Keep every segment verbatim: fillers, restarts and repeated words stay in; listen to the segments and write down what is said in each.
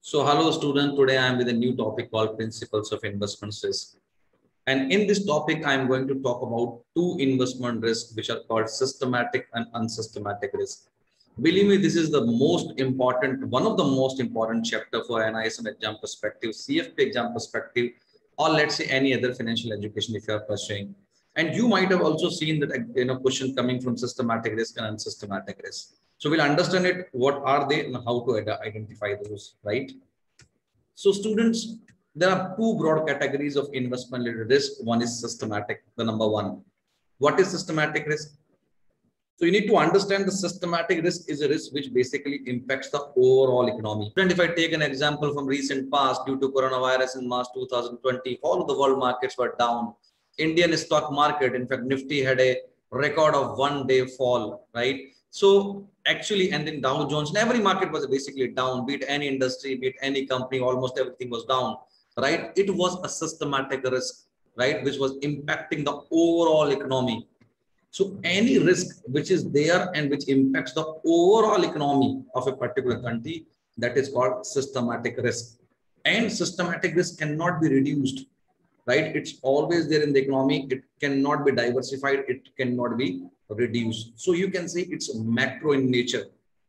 So hello student, today I am with a new topic called Principles of Investment Risk. And in this topic, I am going to talk about two investment risks which are called systematic and unsystematic risk. Believe me, this is the most important, one of the most important chapter for N I S M exam perspective, C F P exam perspective, or let's say any other financial education if you are pursuing. And you might have also seen that you know question coming from systematic risk and unsystematic risk. So we'll understand it, what are they and how to identify those, right? So students, there are two broad categories of investment related risk. One is systematic, the number one. What is systematic risk? So you need to understand the systematic risk is a risk which basically impacts the overall economy. And if I take an example from recent past, due to coronavirus in March two thousand twenty, all of the world markets were down. Indian stock market, in fact, Nifty had a record of one day fall, right? So actually, and then Dow Jones, and every market was basically down, be it any industry, be it any company, almost everything was down, right? It was a systematic risk, right? Which was impacting the overall economy. So any risk which is there and which impacts the overall economy of a particular country, that is called systematic risk. And systematic risk cannot be reduced, right? It's always there in the economy. It cannot be diversified. It cannot be reduced. So you can say it's macro in nature.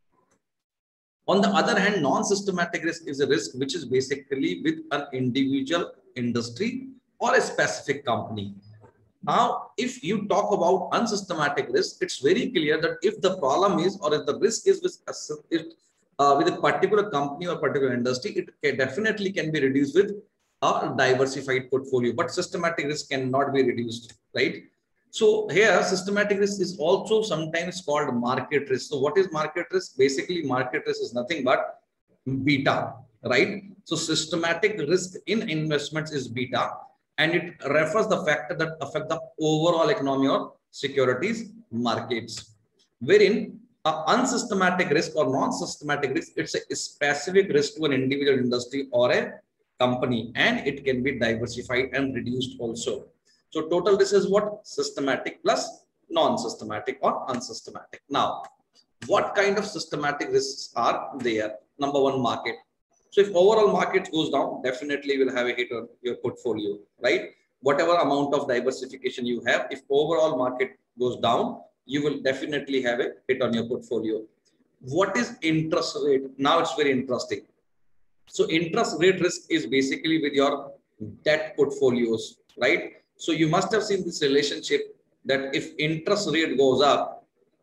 On the other hand, non-systematic risk is a risk which is basically with an individual industry or a specific company. Now, if you talk about unsystematic risk, it's very clear that if the problem is, or if the risk is with a, if, uh, with a particular company or particular industry, it can definitely can be reduced with a diversified portfolio, but systematic risk cannot be reduced, right? So here, systematic risk is also sometimes called market risk. So what is market risk? Basically, market risk is nothing but beta, right? So systematic risk in investments is beta, and it refers the factor that affect the overall economy or securities markets. Wherein a unsystematic risk or non-systematic risk, it's a specific risk to an individual industry or a company, and it can be diversified and reduced also. So total risk is what? Systematic plus non-systematic or unsystematic. Now, what kind of systematic risks are there? Number one, market. So if overall market goes down, definitely will have a hit on your portfolio, right? Whatever amount of diversification you have, if overall market goes down, you will definitely have a hit on your portfolio. What is interest rate? Now it's very interesting. So interest rate risk is basically with your debt portfolios, right? So you must have seen this relationship that if interest rate goes up,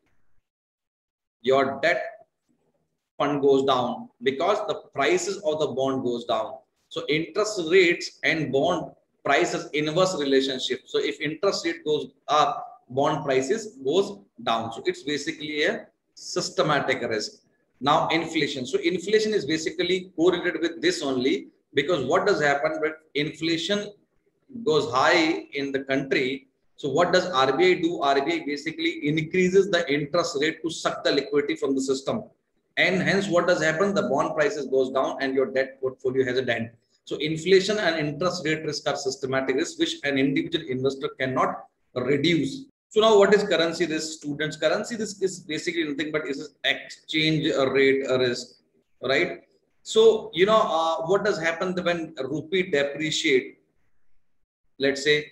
your debt fund goes down because the prices of the bond goes down. So interest rates and bond prices inverse relationship. So if interest rate goes up, bond prices goes down. So it's basically a systematic risk. Now inflation. So inflation is basically correlated with this only, because what does happen when inflation goes high in the country? So what does R B I do? R B I basically increases the interest rate to suck the liquidity from the system. And hence what does happen? The bond prices goes down and your debt portfolio has a dent. So inflation and interest rate risk are systematic risk which an individual investor cannot reduce. So now what is currency risk, students? Currency risk is basically nothing but is exchange rate risk, right? So, you know, uh, what does happen when rupee depreciate? Let's say,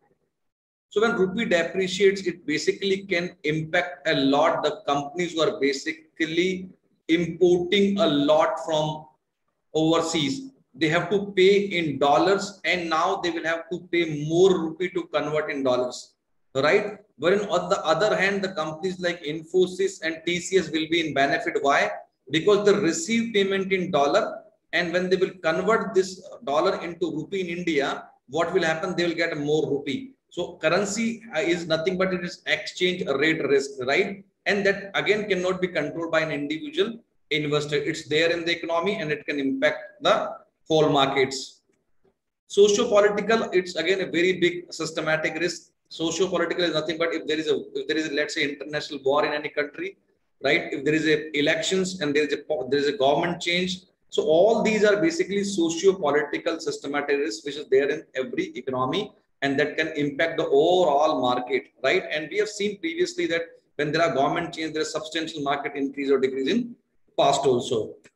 so when rupee depreciates, it basically can impact a lot the companies who are basically importing a lot from overseas. They have to pay in dollars, and now they will have to pay more rupee to convert in dollars, right? Wherein on the other hand, the companies like Infosys and T C S will be in benefit. Why? Because they receive payment in dollar, and when they will convert this dollar into rupee in India, what will happen? They will get more rupee. So currency is nothing but it is exchange rate risk, right? And that again cannot be controlled by an individual investor. It's there in the economy and it can impact the whole markets. Socio-political, it's again a very big systematic risk. Socio-political is nothing but if there is a, if there is a, let's say, international war in any country, right? If there is a elections and there is a there is a government change. So all these are basically socio-political systematic risk which is there in every economy, and that can impact the overall market, right? And we have seen previously that when there are government change, there is substantial market increase or decrease in past also.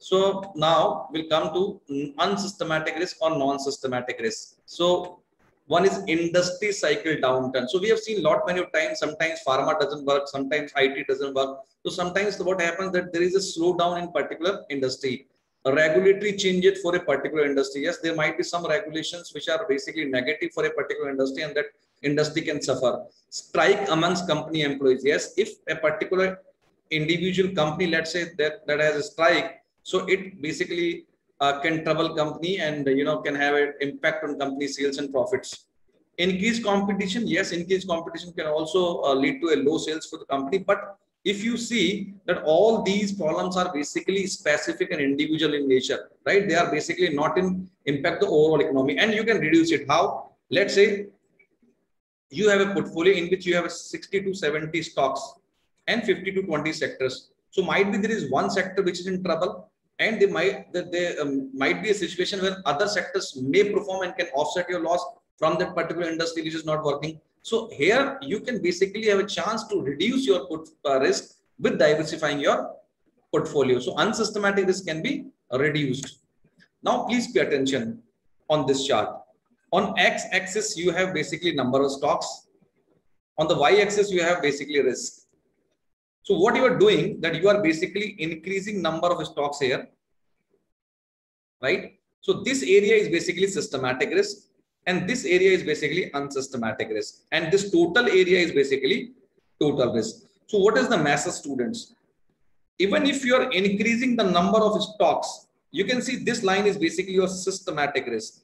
So now we'll come to unsystematic risk or non-systematic risk. So one is industry cycle downturn. So we have seen lot many times, sometimes pharma doesn't work, sometimes I T doesn't work. So sometimes what happens that there is a slowdown in particular industry. A regulatory changes for a particular industry. Yes, there might be some regulations which are basically negative for a particular industry and that industry can suffer. Strike amongst company employees. Yes, if a particular individual company, let's say that, that has a strike, so it basically uh, can trouble company and you know can have an impact on company sales and profits. Increased competition, yes, increased competition can also uh, lead to a low sales for the company. But if you see that all these problems are basically specific and individual in nature, right? They are basically not in impact the overall economy, and you can reduce it. How? Let's say you have a portfolio in which you have sixty to seventy stocks and fifty to twenty sectors. So might be there is one sector which is in trouble, and they might that there um, might be a situation where other sectors may perform and can offset your loss from that particular industry which is not working. So here you can basically have a chance to reduce your put, uh, risk with diversifying your portfolio. So unsystematic risk can be reduced. Now please pay attention on this chart. On x-axis you have basically number of stocks. On the y-axis you have basically risk. So what you are doing that you are basically increasing number of stocks here, right? So this area is basically systematic risk and this area is basically unsystematic risk, and this total area is basically total risk. So what is the message, students? Even if you are increasing the number of stocks, you can see this line is basically your systematic risk.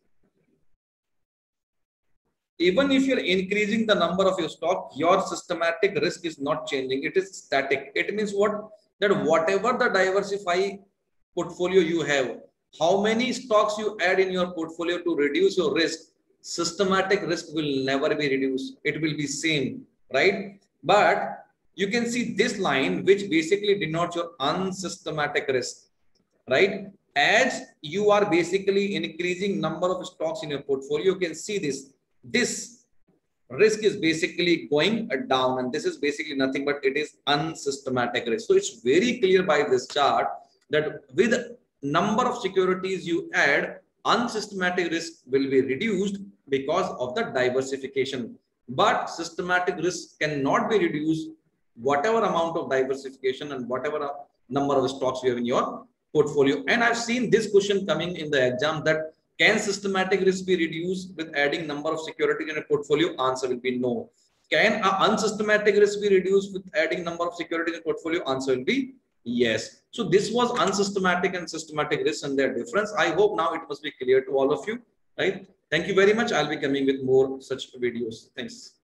Even if you're increasing the number of your stock, your systematic risk is not changing. It is static. It means what? That whatever the diversify portfolio you have, how many stocks you add in your portfolio to reduce your risk, systematic risk will never be reduced. It will be same, right? But you can see this line, which basically denotes your unsystematic risk, right? As you are basically increasing number of stocks in your portfolio, you can see this. This risk is basically going down, and this is basically nothing but it is unsystematic risk. So it's very clear by this chart that with number of securities you add, unsystematic risk will be reduced because of the diversification. But systematic risk cannot be reduced whatever amount of diversification and whatever number of stocks you have in your portfolio. And I've seen this question coming in the exam that can systematic risk be reduced with adding number of securities in a portfolio? Answer will be no. Can a unsystematic risk be reduced with adding number of securities in a portfolio? Answer will be yes. So this was unsystematic and systematic risk and their difference. I hope now it must be clear to all of you, right? Thank you very much. I'll be coming with more such videos. Thanks.